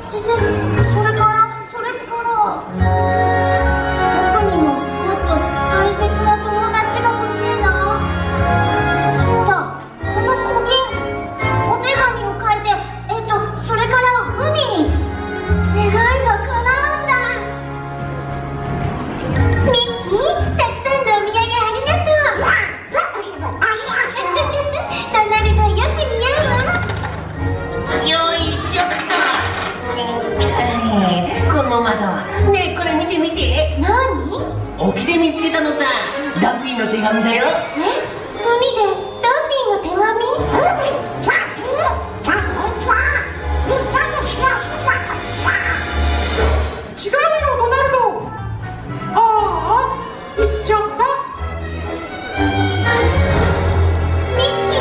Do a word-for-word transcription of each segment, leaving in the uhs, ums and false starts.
自然、それからそれから僕にももっと大切な友達が欲しいな。そうだ、この小瓶、お手紙を書いて、えっとそれから海に願いが叶うんだ。ミッキー、たくさんのお土産ありがとう。ドナルド、よく似合うわ。 よいしょっと。この窓、ねえこれ見て見て。 何？ 沖で見つけたのさ。ダッフィーの手紙だよ。 え、海でダッフィーの手紙？ 違うよドナルド。ああ、行っちゃった。 ミッキ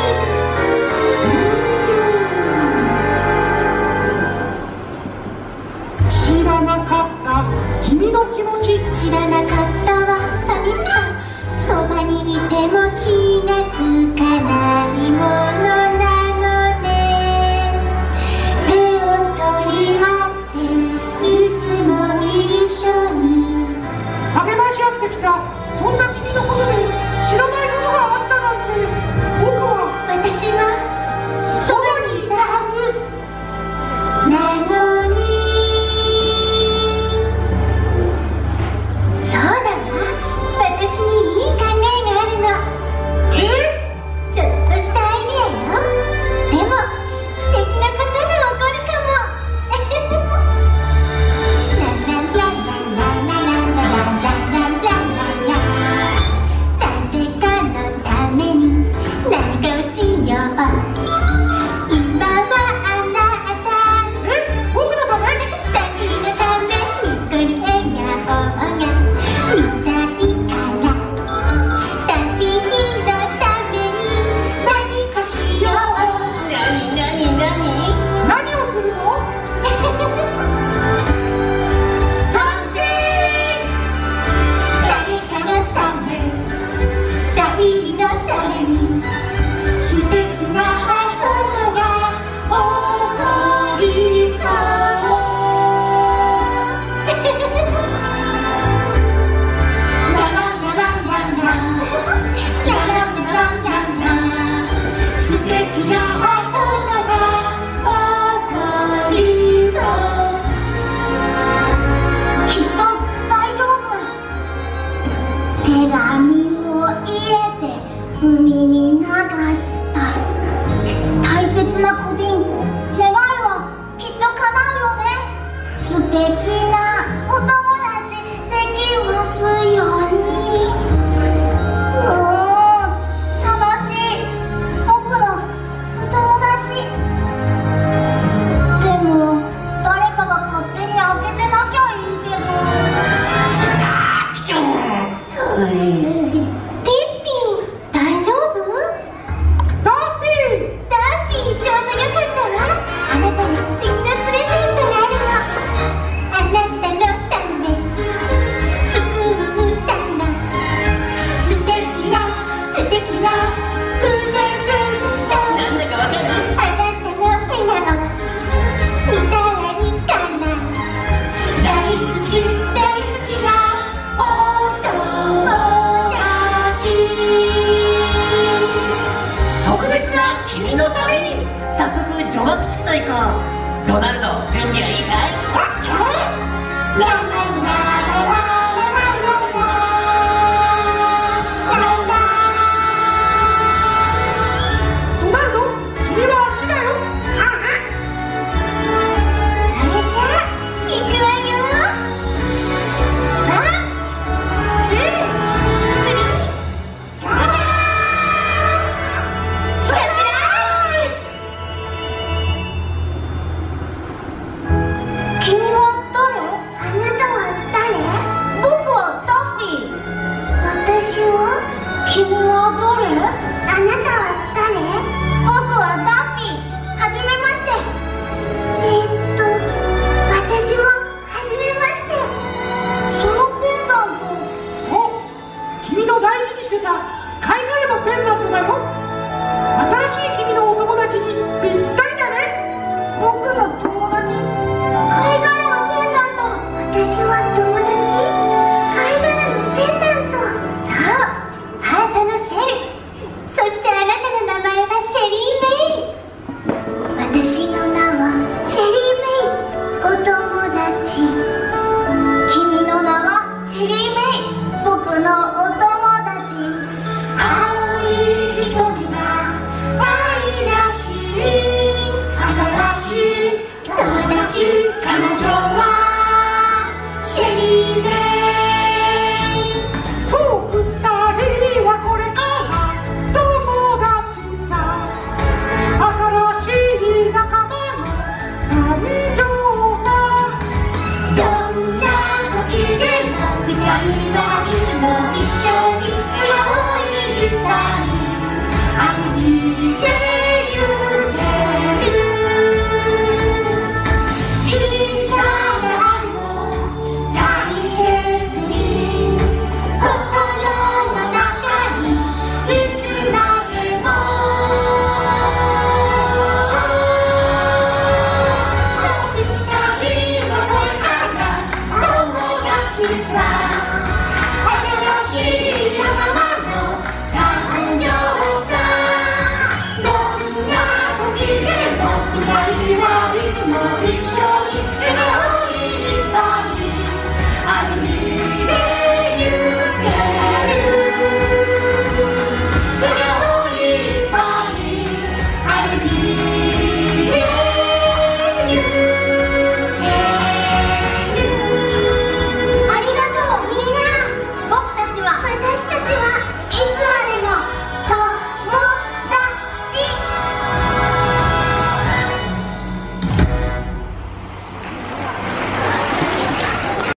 ー。知らなかった君の気持ち。 知らなかったわ、寂しさ。そばにいても気がつかないものなのね。手を取り合っていつも一緒に励まし合ってきた。そんな君のことで知らないことがあったなんて。僕は私はそばにいたはずなのに。そうだわ、私にいい考えがあるの。え？ちょっとしたアイデアよ。でも素敵なことが起こるかも。ランランランランランランランランランランランランラン。誰かのために何かをしよう。今はあなた。 え、僕のため？ ダッフィーのため、ニコに笑顔が見たいから。ダッフィーのために何かしよう。 なになになに？ 何をするの？ 賛成。 誰かのため、ダッフィーのために素敵なことが起こりそう。ラララララララララララ、素敵なことが起こりそう。きっと大丈夫。手紙を入れて海に流した。大切な小瓶、願いはきっと叶うよね。素敵なお友達できますように。うーん、楽しい僕のお友達。でも誰かが勝手に開けてなきゃいいけど。 アクション。 ティッピー、大丈夫？ ダッフィー。 ダッフィー、ちょうどよかったわ。あなたに素敵なプレゼントがあるの。あなたのため作るんだな。素敵な素敵なプレゼント。 なんだかわかる？ あなたの笑顔見たらいいかな。大好き大好きなお友達。 特別な君のために早速除幕式と行こう。ドナルド、準備はいいかい？ やま